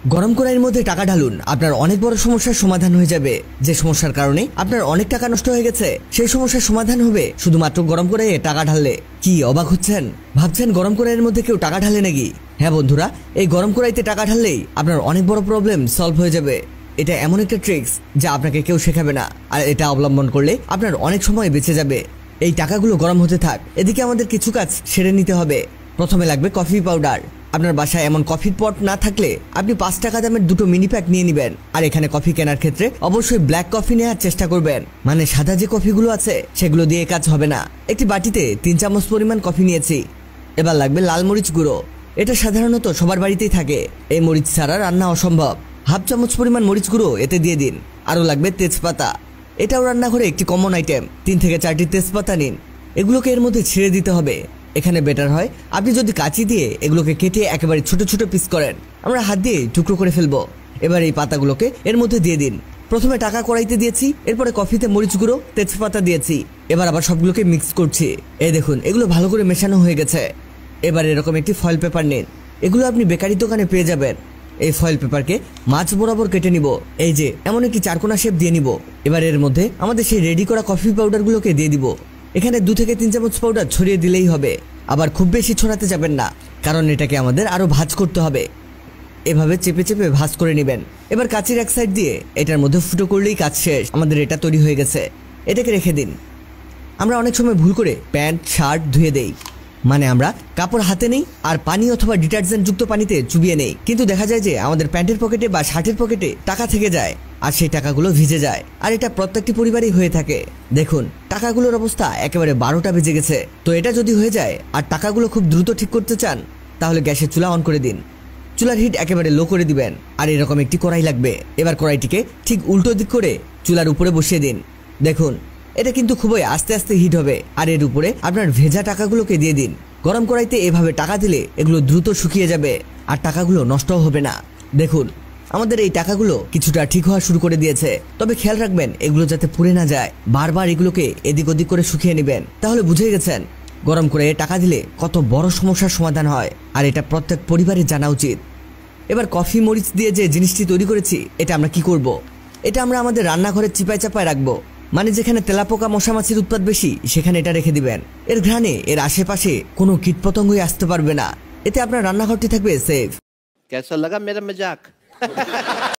গরম কড়াইয়ের মধ্যে টাকা ঢালুন, আপনার অনেক বড় সমস্যার সমাধান হয়ে যাবে। যে সমস্যার কারণে আপনার অনেক টাকা নষ্ট হয়ে গেছে, সেই সমস্যার সমাধান হবে শুধুমাত্র গরম কড়াইয়ে টাকা ঢাললে। কি অবাক হচ্ছেন? ভাবছেন গরম কড়াইয়ের মধ্যে কেউ টাকা ঢালে নাকি? হ্যাঁ বন্ধুরা, এই গরম কড়াইতে টাকা ঢাললেই আপনার অনেক বড় প্রবলেম সলভ হয়ে যাবে। এটা এমন একটা ট্রিক্স যা আপনাকে কেউ শেখাবে না, আর এটা অবলম্বন করলে আপনার অনেক সময় বেঁচে যাবে। এই টাকাগুলো গরম হতে থাক, এদিকে আমাদের কিছু কাজ সেরে নিতে হবে। প্রথমে লাগবে কফি পাউডার। আপনার বাসায় এমন কফির পট না থাকলে আপনি 5 টাকা দামের 2টো মিনি প্যাক নিয়ে নেবেন। আর এখানে কফি কেনার ক্ষেত্রে অবশ্যই ব্ল্যাক কফি নেওয়ার চেষ্টা করবেন, মানে সাদা যে কফিগুলো আছে সেগুলো দিয়ে কাজ হবে না। একটি বাটিতে 3 চামচ পরিমাণ কফি নিয়েছি। এবার লাগবে লাল মরিচ গুঁড়ো। এটা সাধারণত সবার বাড়িতেই থাকে, এই মরিচ ছাড়া রান্না অসম্ভব। হাফ চামচ পরিমাণ মরিচ গুঁড়ো এতে দিয়ে দিন। আরও লাগবে তেজপাতা, এটাও রান্নাঘরে একটি কমন আইটেম। 3 থেকে 4টি তেজপাতা নিন, এগুলোকে এর মধ্যে ছেড়ে দিতে হবে। এখানে বেটার হয় আপনি যদি কাঁচি দিয়ে এগুলোকে কেটে একেবারে ছোট ছোট পিস করেন, আমরা হাত দিয়ে টুকরো করে ফেলবো। এবার এই পাতাগুলোকে এর মধ্যে দিয়ে দিন। প্রথমে টাকা কড়াইতে দিয়েছি, এরপরে কফিতে মরিচ গুঁড়ো, তেজপাতা দিয়েছি। এবার আবার সবগুলোকে মিক্স করছি। এই দেখুন, এগুলো ভালো করে মেশানো হয়ে গেছে। এবার এরকম একটি ফয়েল পেপার নিন, এগুলো আপনি বেকারি দোকানে পেয়ে যাবেন। এই ফয়েল পেপারকে মাছ বরাবর কেটে নিব, এই যে এমন একটি চারকোনা শেপ দিয়ে নিব। এবার এর মধ্যে আমাদের সেই রেডি করা কফি পাউডারগুলোকে দিয়ে দিব। এখানে 2 থেকে 3 চামচ পাউডার ছড়িয়ে দিলেই হবে, আবার খুব বেশি ছড়াতে যাবেন না, কারণ এটাকে আমাদের আরো ভাঁজ করতে হবে। এভাবে চেপে চেপে ভাঁজ করে নেবেন। এবার কাঁচির এক সাইড দিয়ে এটার মধ্যে ফুটো করলেই কাজ শেষ। আমাদের এটা তৈরি হয়ে গেছে, এটাকে রেখে দিন। আমরা অনেক সময় ভুল করে প্যান্ট শার্ট ধুয়ে দেই, মানে আমরা কাপড় হাতে নেই আর পানি অথবা ডিটারজেন্ট যুক্ত পানিতে চুবিয়ে নেই, কিন্তু দেখা যায় যে আমাদের প্যান্টের পকেটে বা শার্টের পকেটে টাকা থেকে যায়, আর সেই টাকাগুলো ভিজে যায়। আর এটা প্রত্যেকটি পরিবারেই হয়ে থাকে। দেখুন, টাকাগুলোর অবস্থা একেবারে 12টা বেজে গেছে। তো এটা যদি হয়ে যায় আর টাকাগুলো খুব দ্রুত ঠিক করতে চান, তাহলে গ্যাসের চুলা অন করে দিন। চুলার হিট একেবারে লো করে দিবেন, আর এরকম একটি কড়াই লাগবে। এবার কড়াইটিকে ঠিক উল্টো দিক করে চুলার উপরে বসিয়ে দিন। দেখুন, এটা কিন্তু খুবই আস্তে আস্তে হিট হবে, আর এর উপরে আপনার ভেজা টাকাগুলোকে দিয়ে দিন। গরম কড়াইতে এভাবে টাকা দিলে এগুলো দ্রুত শুকিয়ে যাবে, আর টাকাগুলো নষ্টও হবে না। দেখুন, আমাদের এই টাকাগুলো কিছুটা ঠিক হওয়া শুরু করে দিয়েছে, তবে খেয়াল রাখবেন এগুলো যাতে পুড়ে না যায়। বারবার এগুলোকে এদিক ওদিক করে শুকিয়ে নেবেন। তাহলে বুঝে গেছেন গরম করে টাকা দিলে কত বড় সমস্যার সমাধান হয়, আর এটা প্রত্যেক পরিবারের জানা উচিত। এবার কফি মরিচ দিয়ে যে জিনিসটি তৈরি করেছি, এটা আমরা কি করব? এটা আমরা আমাদের রান্নাঘরের চিপায় চাপায় রাখবো, মানে যেখানে তেলাপোকা মশা মাছির উৎপাত বেশি সেখানে এটা রেখে দিবেন। এর ঘ্রাণে এর আশেপাশে কোনো কীটপতঙ্গই আসতে পারবে না। এতে আপনার রান্নাঘরটি থাকবে সেফ। कैसा लगा मेरा मजाक?